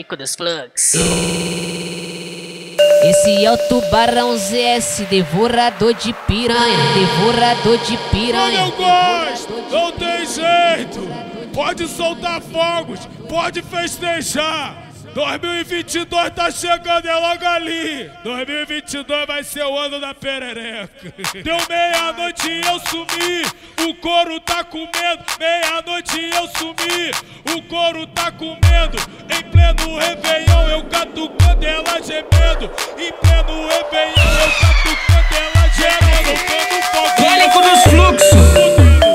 Pânico dos Flux. Esse é o Tubarão ZS, devorador de piranha, devorador de piranha. Eu gosto, não tem jeito. Pode soltar fogos, pode festejar. 2022 tá chegando, é logo ali. 2022 vai ser o ano da perereca. Deu meia-noite e eu sumi, o couro tá comendo. Meia-noite eu sumi, o couro tá comendo. Em pleno Réveillon eu catucando ela gemendo. Em pleno Réveillon eu catucando ela gemendo. Soltando fogo. Pânico dos Fluxos.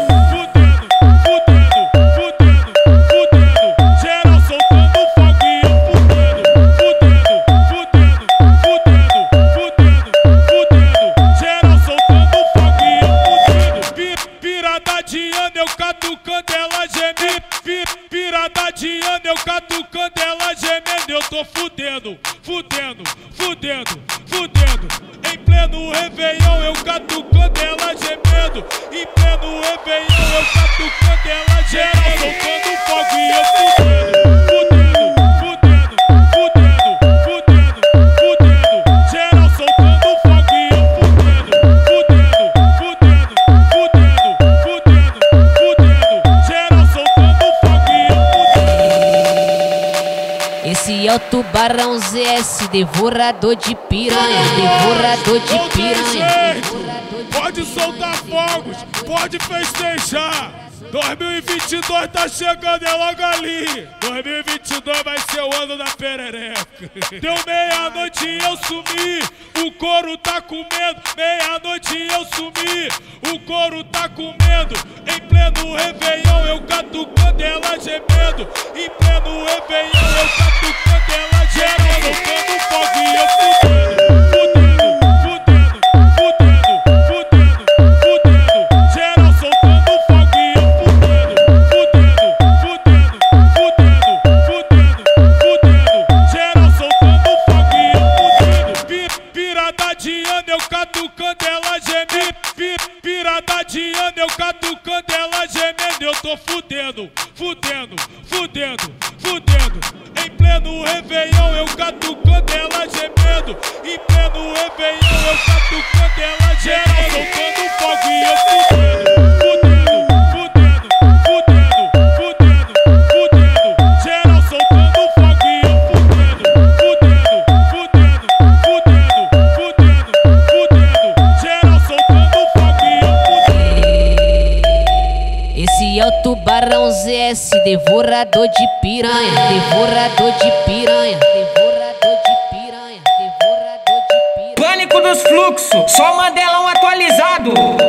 Eu catucando ela gemendo, pirada de ano, eu catucando ela gemendo. Eu tô fudendo, fudendo, fudendo, fudendo. Em pleno Réveillon eu catucando ela gemendo. Em pleno Réveillon eu catucando ela gemendo. Soltando fogo e eu fudendo, fudendo, fudendo, fudendo, fudendo, fudendo. Geral soltando fogo e eu fudendo, fudendo, fudendo, fudendo, fudendo. Esse é o Tubarão ZS, devorador de piranha, devorador de piranha. Pode soltar fogos, pode festejar. 2022 tá chegando, é logo ali. 2022 vai ser o ano da perereca. Deu meia-noite e eu sumi, o couro tá comendo. Meia-noite eu sumi, o couro tá comendo. Em pleno Réveillon eu catucando ela gemendo. Em pleno Réveillon eu catucando ela gemendo. Soltando fogo e eu fudendo, fudendo, fudendo, fudendo, fudendo, fudendo. Geral soltando fogo e eu fudendo, fudendo, fudendo, fudendo, fudendo, fudendo. Geral soltando fogo e eu fudendo. Pirada de ano eu catucando ela gemendo. Pirada de ano eu catucando ela gemendo. Eu tô fudendo, fudendo, fudendo, fudendo. Em pleno Réveillon eu catucando ela gemendo. Em pleno Réveillon eu catucando ela gemendo. Soltando fogo e eu fudendo, fudendo, fudendo, fudendo, fudendo, fudendo. Geral soltando fogo e eu fudendo, fudendo, fudendo, fudendo, fudendo, fudendo. Geral soltando fogo e eu fudendo. Esse é o Tubarão ZS, devorador de piranha, devorador de piranha, devorador de piranha, devorador de piranha. Pânico dos Fluxos, só Mandelão atualizado.